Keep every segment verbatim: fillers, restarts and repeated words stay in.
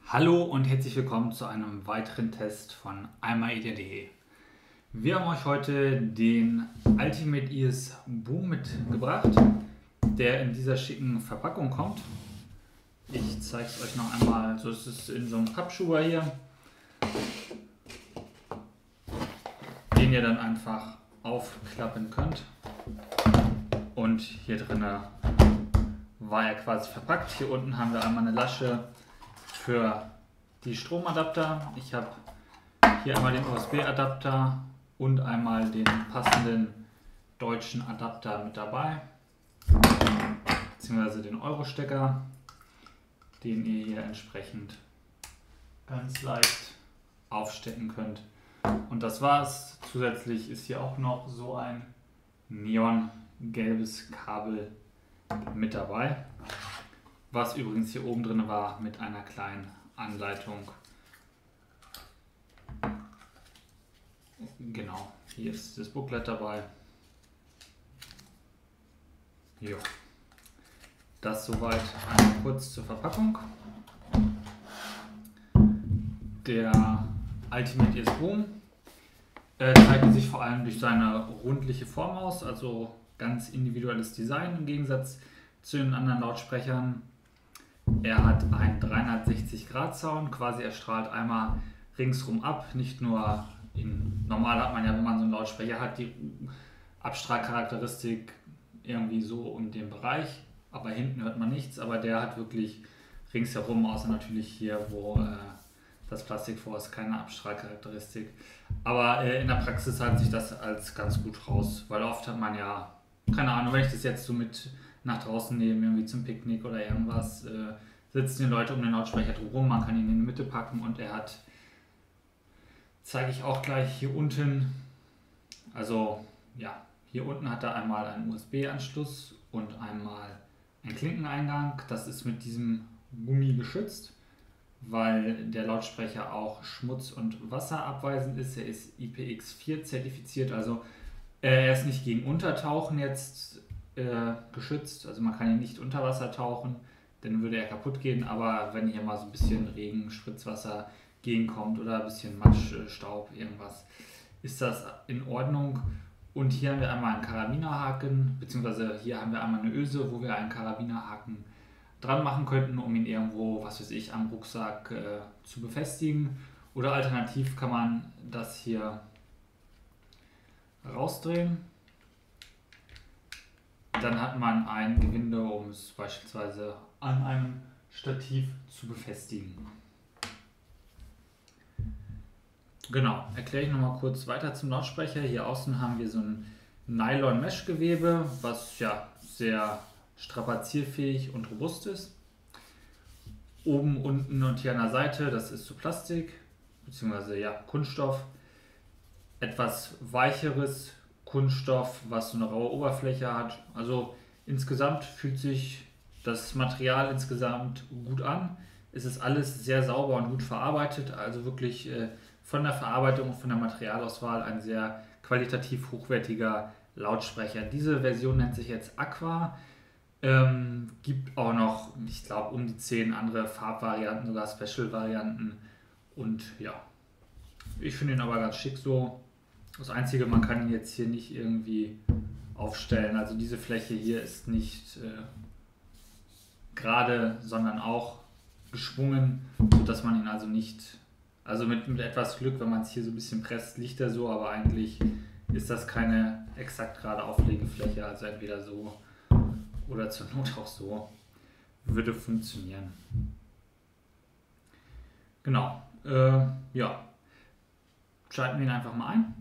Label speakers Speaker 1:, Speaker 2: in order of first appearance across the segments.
Speaker 1: Hallo und herzlich willkommen zu einem weiteren Test von einmal e d punkt de. Wir haben euch heute den Ultimate Ears Boom mitgebracht, der in dieser schicken Verpackung kommt. Ich zeige es euch noch einmal. So ist es in so einem Pappschuber hier, den ihr dann einfach aufklappen könnt. Und hier drin war er quasi verpackt. Hier unten haben wir einmal eine Lasche für die Stromadapter. Ich habe hier einmal den U S B-Adapter und einmal den passenden deutschen Adapter mit dabei, beziehungsweise den Euro-Stecker, den ihr hier entsprechend ganz leicht aufstecken könnt. Und das war's. Zusätzlich ist hier auch noch so ein neongelbes Kabel mit dabei, was übrigens hier oben drin war mit einer kleinen Anleitung. Genau, hier ist das Booklet dabei. Jo. Das soweit einmal kurz zur Verpackung. Der Ultimate Ears Boom äh, zeichnet sich vor allem durch seine rundliche Form aus, also ganz individuelles Design im Gegensatz zu den anderen Lautsprechern. Er hat einen dreihundertsechzig Grad Sound, quasi er strahlt einmal ringsrum ab, nicht nur in, normal hat man ja, wenn man so einen Lautsprecher hat, die Abstrahlcharakteristik irgendwie so um den Bereich, aber hinten hört man nichts, aber der hat wirklich ringsherum, außer natürlich hier, wo äh, das Plastik vor ist, keine Abstrahlcharakteristik. Aber äh, in der Praxis hat sich das als ganz gut raus, weil oft hat man ja, keine Ahnung, wenn ich das jetzt so mit nach draußen nehme, irgendwie zum Picknick oder irgendwas, äh, sitzen die Leute um den Lautsprecher drumherum, man kann ihn in die Mitte packen und er hat, zeige ich auch gleich hier unten, also ja, hier unten hat er einmal einen U S B-Anschluss und einmal einen Klinkeneingang. Das ist mit diesem Gummi geschützt, weil der Lautsprecher auch schmutz- und wasserabweisend ist. Er ist I P X vier zertifiziert, also er ist nicht gegen Untertauchen jetzt äh, geschützt, also man kann ihn nicht unter Wasser tauchen, dann würde er kaputt gehen, aber wenn hier mal so ein bisschen Regen, Spritzwasser gegenkommt oder ein bisschen Matsch, Staub, irgendwas, ist das in Ordnung. Und hier haben wir einmal einen Karabinerhaken, beziehungsweise hier haben wir einmal eine Öse, wo wir einen Karabinerhaken dran machen könnten, um ihn irgendwo, was weiß ich, am Rucksack äh, zu befestigen. Oder alternativ kann man das hier rausdrehen. Dann hat man ein Gewinde, um es beispielsweise an einem Stativ zu befestigen. Genau, erkläre ich nochmal kurz weiter zum Lautsprecher. Hier außen haben wir so ein Nylon-Mesh-Gewebe, was ja sehr strapazierfähig und robust ist. Oben, unten und hier an der Seite, das ist so Plastik, beziehungsweise ja, Kunststoff. Etwas weicheres Kunststoff, was so eine raue Oberfläche hat. Also insgesamt fühlt sich das Material insgesamt gut an. Es ist alles sehr sauber und gut verarbeitet, also wirklich äh, von der Verarbeitung und von der Materialauswahl ein sehr qualitativ hochwertiger Lautsprecher. Diese Version nennt sich jetzt Aqua. Ähm, gibt auch noch, ich glaube, um die zehn andere Farbvarianten, sogar Special-Varianten. Und ja, ich finde ihn aber ganz schick so. Das Einzige, man kann ihn jetzt hier nicht irgendwie aufstellen. Also diese Fläche hier ist nicht äh, gerade, sondern auch geschwungen, sodass man ihn also nicht... Also mit, mit etwas Glück, wenn man es hier so ein bisschen presst, liegt er so, aber eigentlich ist das keine exakt gerade Auflegefläche, also entweder so oder zur Not auch so, würde funktionieren. Genau, äh, ja, schalten wir ihn einfach mal ein.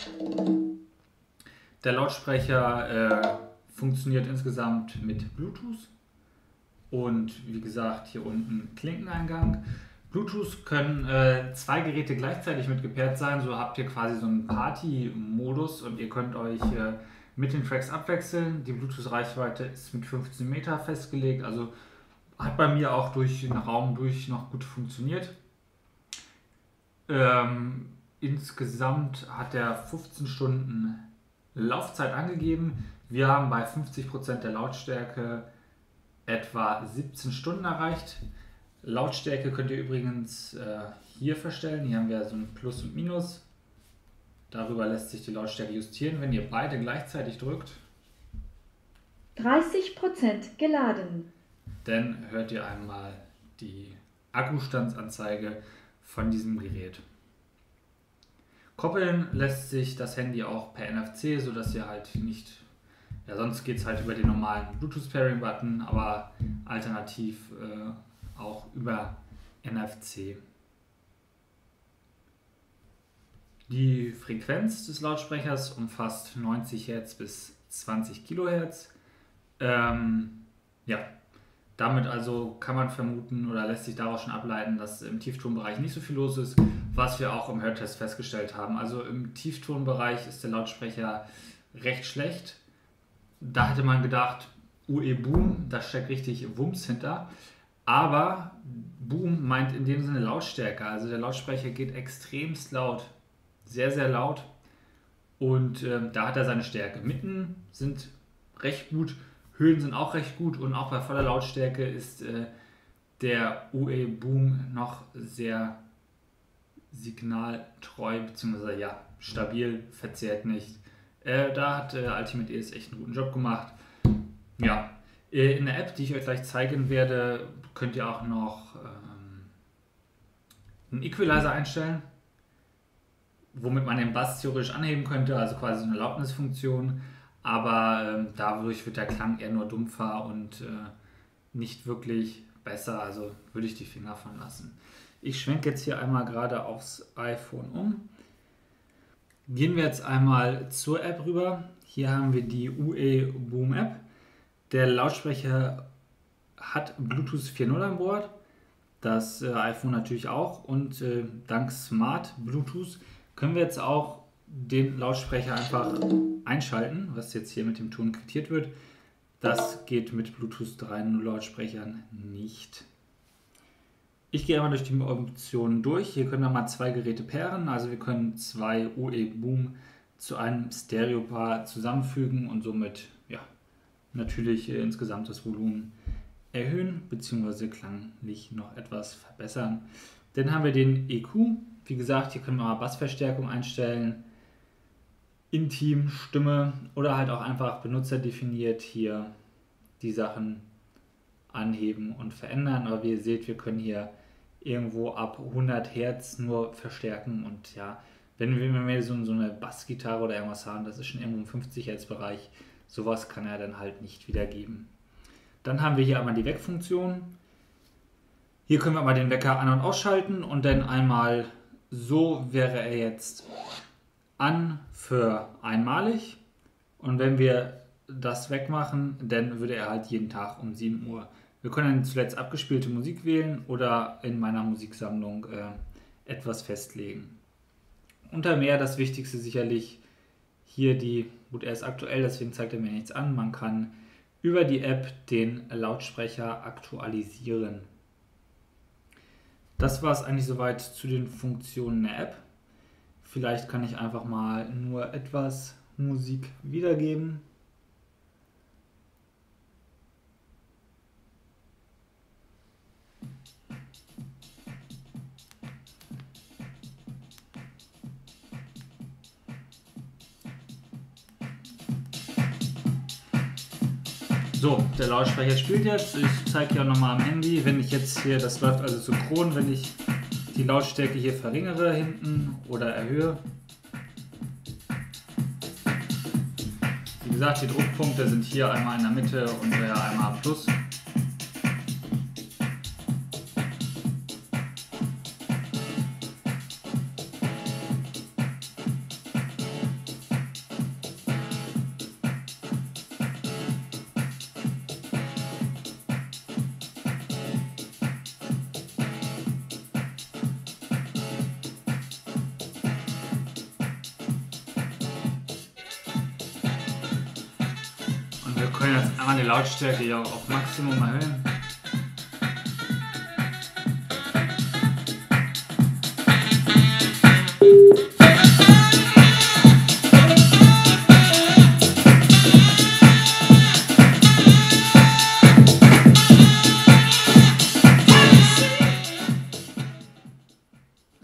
Speaker 1: Der Lautsprecher äh, funktioniert insgesamt mit Bluetooth und wie gesagt hier unten Klinkeneingang. Bluetooth können äh, zwei Geräte gleichzeitig mit gepaart sein, so habt ihr quasi so einen Party-Modus und ihr könnt euch äh, mit den Tracks abwechseln. Die Bluetooth-Reichweite ist mit fünfzehn Meter festgelegt, also hat bei mir auch durch den Raum durch noch gut funktioniert. Ähm, insgesamt hat er fünfzehn Stunden Laufzeit angegeben. Wir haben bei fünfzig Prozent der Lautstärke etwa siebzehn Stunden erreicht. Lautstärke könnt ihr übrigens äh, hier verstellen. Hier haben wir so ein Plus und Minus. Darüber lässt sich die Lautstärke justieren, wenn ihr beide gleichzeitig drückt.
Speaker 2: dreißig Prozent geladen.
Speaker 1: Dann hört ihr einmal die Akkustandsanzeige von diesem Gerät. Koppeln lässt sich das Handy auch per N F C, sodass ihr halt nicht, ja sonst geht es halt über den normalen Bluetooth-Pairing-Button, aber alternativ äh, auch über N F C. Die Frequenz des Lautsprechers umfasst neunzig Hertz bis zwanzig Kilohertz. Ähm, ja, damit also kann man vermuten oder lässt sich daraus schon ableiten, dass im Tieftonbereich nicht so viel los ist, was wir auch im Hörtest festgestellt haben. Also im Tieftonbereich ist der Lautsprecher recht schlecht. Da hätte man gedacht, U E Boom, da steckt richtig Wumms hinter. Aber Boom meint in dem Sinne Lautstärke. Also der Lautsprecher geht extremst laut, sehr, sehr laut. Und äh, da hat er seine Stärke. Mitten sind recht gut, Höhen sind auch recht gut und auch bei voller Lautstärke ist äh, der U E Boom noch sehr signaltreu bzw. ja, stabil, verzerrt nicht. Äh, da hat äh, Ultimate Ears echt einen guten Job gemacht. Ja, äh, in der App, die ich euch gleich zeigen werde, könnt ihr auch noch ähm, einen Equalizer einstellen, womit man den Bass theoretisch anheben könnte, also quasi so eine Lautnisfunktion. Aber ähm, dadurch wird der Klang eher nur dumpfer und äh, nicht wirklich besser, also würde ich die Finger von lassen. Ich schwenke jetzt hier einmal gerade aufs iPhone um. Gehen wir jetzt einmal zur App rüber. Hier haben wir die U E Boom App. Der Lautsprecher hat Bluetooth vier Punkt null an Bord, das äh, iPhone natürlich auch, und äh, dank Smart Bluetooth können wir jetzt auch den Lautsprecher einfach einschalten, was jetzt hier mit dem Ton quittiert wird. Das geht mit Bluetooth drei Punkt null Lautsprechern nicht. Ich gehe einmal durch die Optionen durch. Hier können wir mal zwei Geräte pairen. Also wir können zwei U E Boom zu einem Stereo-Paar zusammenfügen und somit ja, natürlich äh, insgesamt das Volumen erhöhen bzw. klanglich noch etwas verbessern. Dann haben wir den E Q. Wie gesagt, hier können wir mal Bassverstärkung einstellen, Intim, Stimme oder halt auch einfach benutzerdefiniert hier die Sachen anheben und verändern. Aber wie ihr seht, wir können hier irgendwo ab hundert Hertz nur verstärken und ja, wenn wir mehr so, so eine Bassgitarre oder irgendwas haben, das ist schon irgendwo im fünfzig Hertz Bereich, sowas kann er dann halt nicht wiedergeben. Dann haben wir hier einmal die Weckfunktion. Hier können wir mal den Wecker an- und ausschalten und dann einmal so wäre er jetzt an für einmalig und wenn wir das wegmachen, dann würde er halt jeden Tag um sieben Uhr. Wir können zuletzt abgespielte Musik wählen oder in meiner Musiksammlung äh, etwas festlegen. Unter mehr das Wichtigste sicherlich hier die, gut, er ist aktuell, deswegen zeigt er mir nichts an, man kann über die App den Lautsprecher aktualisieren. Das war es eigentlich soweit zu den Funktionen der App. Vielleicht kann ich einfach mal nur etwas Musik wiedergeben. So, der Lautsprecher spielt jetzt. Ich zeige ja nochmal am Handy, wenn ich jetzt hier, das läuft also synchron, wenn ich die Lautstärke hier verringere hinten oder erhöhe. Wie gesagt, die Druckpunkte sind hier einmal in der Mitte und einmal Plus. Wir können jetzt einmal die Lautstärke hier auf Maximum erhöhen.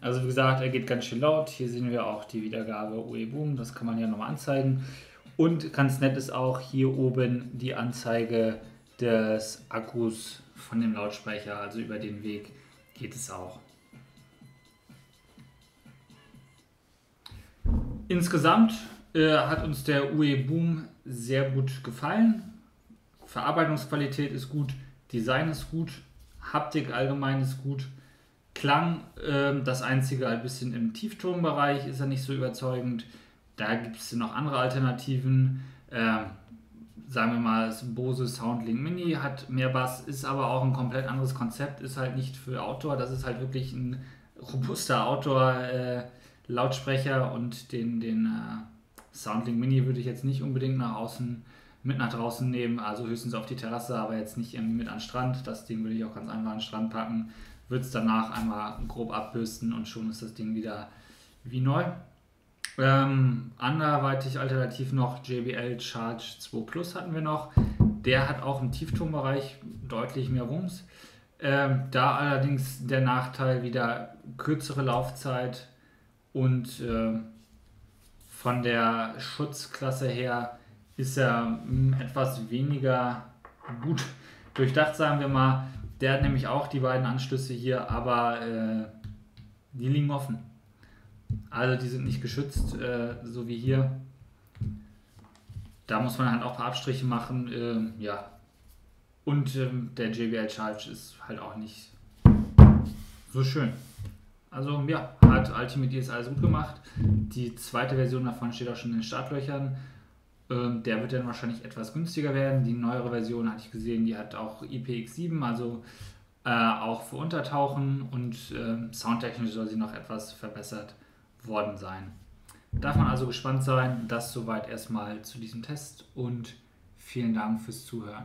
Speaker 1: Also wie gesagt, er geht ganz schön laut. Hier sehen wir auch die Wiedergabe U E Boom, das kann man ja nochmal anzeigen. Und ganz nett ist auch hier oben die Anzeige des Akkus von dem Lautsprecher, also über den Weg geht es auch. Insgesamt äh, hat uns der U E Boom sehr gut gefallen. Verarbeitungsqualität ist gut, Design ist gut, Haptik allgemein ist gut. Klang, äh, das einzige ein bisschen im Tieftonbereich ist er nicht so überzeugend. Da gibt es noch andere Alternativen. Äh, sagen wir mal, das Bose Soundlink Mini hat mehr Bass, ist aber auch ein komplett anderes Konzept, ist halt nicht für Outdoor, das ist halt wirklich ein robuster Outdoor-Lautsprecher äh, und den, den äh, Soundlink Mini würde ich jetzt nicht unbedingt nach außen mit nach draußen nehmen, also höchstens auf die Terrasse, aber jetzt nicht irgendwie mit an den Strand. Das Ding würde ich auch ganz einfach an den Strand packen, würde es danach einmal grob abbürsten und schon ist das Ding wieder wie neu. Ähm, anderweitig alternativ noch J B L Charge zwei Plus hatten wir noch. Der hat auch im Tieftonbereich deutlich mehr Wumms. Ähm, da allerdings der Nachteil wieder kürzere Laufzeit und äh, von der Schutzklasse her ist er mh, etwas weniger gut durchdacht, sagen wir mal. Der hat nämlich auch die beiden Anschlüsse hier, aber äh, die liegen offen. Also die sind nicht geschützt, äh, so wie hier. Da muss man halt auch ein paar Abstriche machen. Äh, ja. Und ähm, der J B L Charge ist halt auch nicht so schön. Also ja, hat Ultimate D S alles gut gemacht. Die zweite Version davon steht auch schon in den Startlöchern. Ähm, der wird dann wahrscheinlich etwas günstiger werden. Die neuere Version hatte ich gesehen, die hat auch I P X sieben, also äh, auch für Untertauchen und äh, soundtechnisch soll sie noch etwas verbessert worden sein. Darf man also gespannt sein. Das soweit erstmal zu diesem Test und vielen Dank fürs Zuhören.